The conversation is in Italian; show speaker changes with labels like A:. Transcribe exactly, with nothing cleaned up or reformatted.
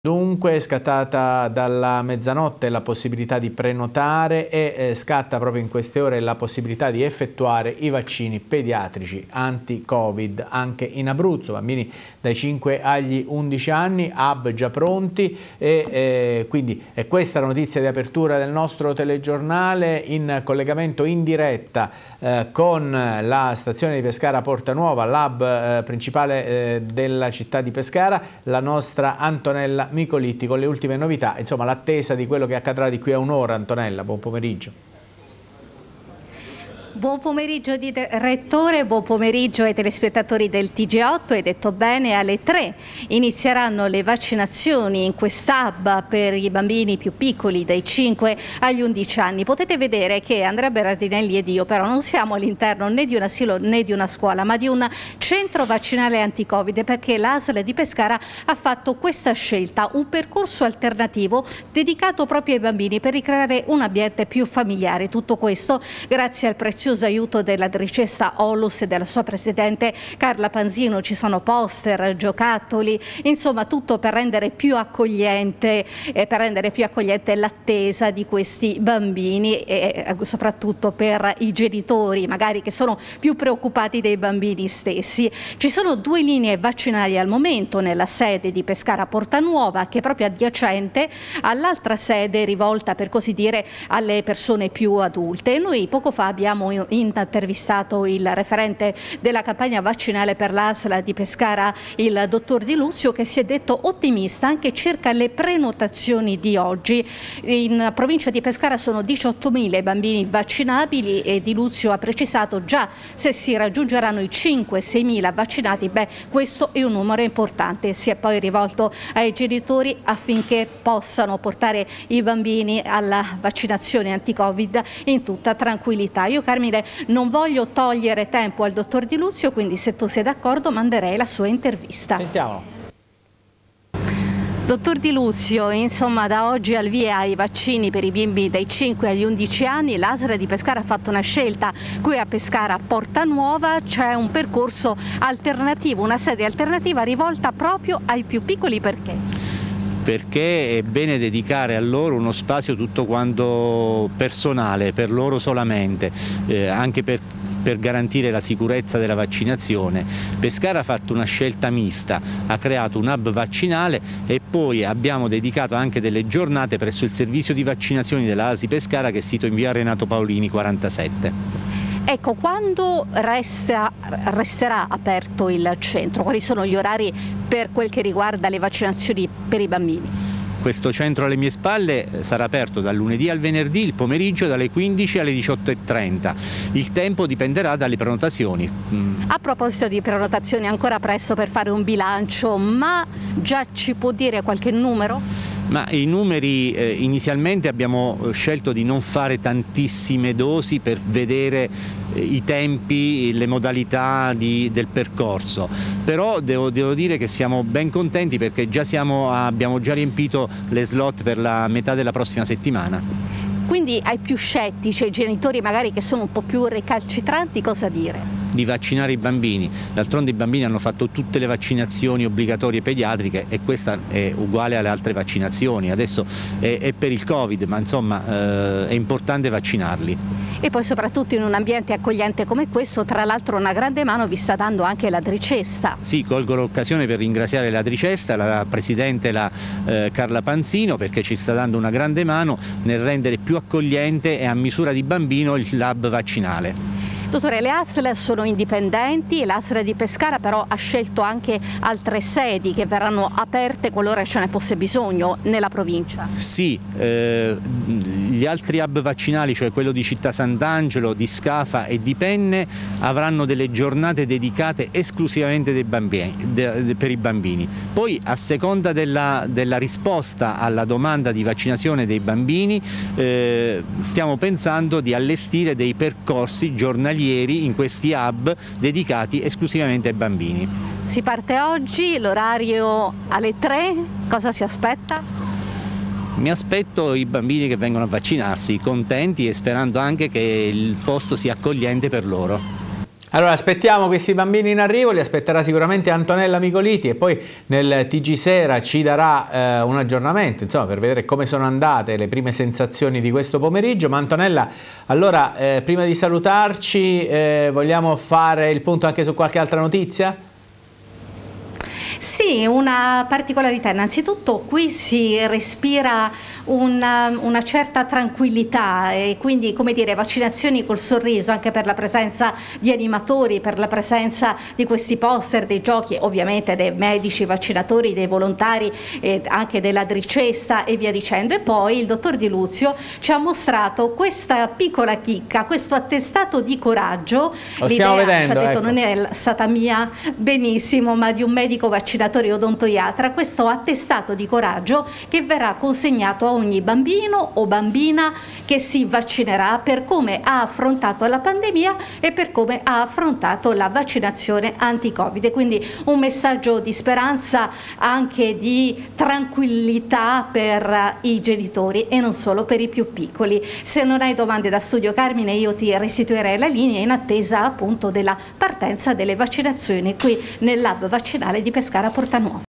A: Dunque è scattata dalla mezzanotte la possibilità di prenotare e eh, scatta proprio in queste ore la possibilità di effettuare i vaccini pediatrici anti-Covid anche in Abruzzo, bambini dai cinque agli undici anni, hub già pronti e eh, quindi è questa la notizia di apertura del nostro telegiornale in collegamento in diretta eh, con la stazione di Pescara Porta Nuova, l'hub eh, principale eh, della città di Pescara, la nostra Antonella Micolitti con le ultime novità, insomma l'attesa di quello che accadrà di qui a un'ora. Antonella, buon pomeriggio.
B: Buon pomeriggio di Rettore, buon pomeriggio ai telespettatori del T G otto. Hai detto bene, alle tre inizieranno le vaccinazioni in quest'hub per i bambini più piccoli dai cinque agli undici anni. Potete vedere che Andrea Berardinelli ed io però non siamo all'interno né di un asilo né di una scuola, ma di un centro vaccinale anti-Covid, perché l'A S L di Pescara ha fatto questa scelta, un percorso alternativo dedicato proprio ai bambini per ricreare un ambiente più familiare. Tutto questo grazie al prezioso aiuto della dirigessa Onlus e della sua presidente Carla Panzino. Ci sono poster, giocattoli, insomma tutto per rendere più accogliente e per rendere più accogliente l'attesa di questi bambini e soprattutto per i genitori magari che sono più preoccupati dei bambini stessi. Ci sono due linee vaccinali al momento nella sede di Pescara Porta Nuova, che è proprio adiacente all'altra sede rivolta per così dire alle persone più adulte. E noi poco fa abbiamo intervistato il referente della campagna vaccinale per l'A S L di Pescara, il dottor Di Luzio, che si è detto ottimista anche circa le prenotazioni di oggi. In provincia di Pescara sono diciottomila i bambini vaccinabili e Di Luzio ha precisato già se si raggiungeranno i cinque seimila vaccinati, beh questo è un numero importante. Si è poi rivolto ai genitori affinché possano portare i bambini alla vaccinazione anti-Covid in tutta tranquillità. Io Carmine non voglio togliere tempo al dottor Di Luzio, quindi se tu sei d'accordo manderei la sua intervista.
A: Sentiamolo.
B: Dottor Di Luzio, insomma da oggi al via i vaccini per i bimbi dai cinque agli undici anni, l'A S L di Pescara ha fatto una scelta, qui a Pescara Porta Nuova c'è un percorso alternativo, una sede alternativa rivolta proprio ai più piccoli. Perché?
C: Perché è bene dedicare a loro uno spazio tutto quanto personale, per loro solamente, eh, anche per per garantire la sicurezza della vaccinazione. Pescara ha fatto una scelta mista, ha creato un hub vaccinale e poi abbiamo dedicato anche delle giornate presso il servizio di vaccinazioni della A S I Pescara, che è sito in via Renato Paolini quarantasette.
B: Ecco, quando resta, resterà aperto il centro? Quali sono gli orari per quel che riguarda le vaccinazioni per i bambini?
C: Questo centro alle mie spalle sarà aperto dal lunedì al venerdì, il pomeriggio dalle quindici alle diciotto e trenta. Il tempo dipenderà dalle prenotazioni.
B: A proposito di prenotazioni, ancora presto per fare un bilancio, ma già ci può dire qualche numero?
C: Ma i numeri eh, inizialmente abbiamo scelto di non fare tantissime dosi per vedere eh, i tempi, le modalità di, del percorso, però devo, devo dire che siamo ben contenti perché già siamo, abbiamo già riempito le slot per la metà della prossima settimana.
B: Quindi ai più scettici, ai genitori magari che sono un po' più recalcitranti, cosa dire?
C: Di vaccinare i bambini, d'altronde i bambini hanno fatto tutte le vaccinazioni obbligatorie pediatriche e questa è uguale alle altre vaccinazioni, adesso è, è per il Covid, ma insomma eh, è importante vaccinarli.
B: E poi soprattutto in un ambiente accogliente come questo, tra l'altro una grande mano vi sta dando anche la Dricesta.
C: Sì, colgo l'occasione per ringraziare la Dricesta, la Presidente la, eh, Carla Panzino, perché ci sta dando una grande mano nel rendere più accogliente e a misura di bambino il hub vaccinale.
B: Dottore, le A S L sono indipendenti, l'A S L di Pescara però ha scelto anche altre sedi che verranno aperte qualora ce ne fosse bisogno nella provincia.
C: Sì, eh, gli altri hub vaccinali, cioè quello di Città Sant'Angelo, di Scafa e di Penne, avranno delle giornate dedicate esclusivamente dei bambini, de, de, per i bambini. Poi a seconda della, della risposta alla domanda di vaccinazione dei bambini eh, stiamo pensando di allestire dei percorsi giornalieri in questi hub dedicati esclusivamente ai bambini.
B: Si parte oggi, l'orario alle tre, cosa si aspetta?
C: Mi aspetto i bambini che vengono a vaccinarsi, contenti e sperando anche che il posto sia accogliente per loro.
A: Allora aspettiamo questi bambini in arrivo, li aspetterà sicuramente Antonella Micoliti e poi nel T G Sera ci darà eh, un aggiornamento, insomma, per vedere come sono andate le prime sensazioni di questo pomeriggio. Ma Antonella, allora eh, prima di salutarci eh, vogliamo fare il punto anche su qualche altra notizia?
B: Sì, una particolarità. Innanzitutto qui si respira una, una certa tranquillità e quindi, come dire, vaccinazioni col sorriso, anche per la presenza di animatori, per la presenza di questi poster, dei giochi, ovviamente dei medici vaccinatori, dei volontari, eh, anche della Dricesta e via dicendo. E poi il dottor Di Luzio ci ha mostrato questa piccola chicca, questo attestato di coraggio.
A: Lo stiamo vedendo,
B: ci ha detto,
A: ecco.
B: Non è stata mia, benissimo, ma di un medico vaccinatore odontoiatra, questo attestato di coraggio che verrà consegnato a ogni bambino o bambina che si vaccinerà per come ha affrontato la pandemia e per come ha affrontato la vaccinazione anti-Covid. Quindi un messaggio di speranza, anche di tranquillità per i genitori e non solo per i più piccoli. Se non hai domande da studio, Carmine, io ti restituirei la linea in attesa appunto della partenza delle vaccinazioni qui nel lab vaccinale di Pescara Portanuova.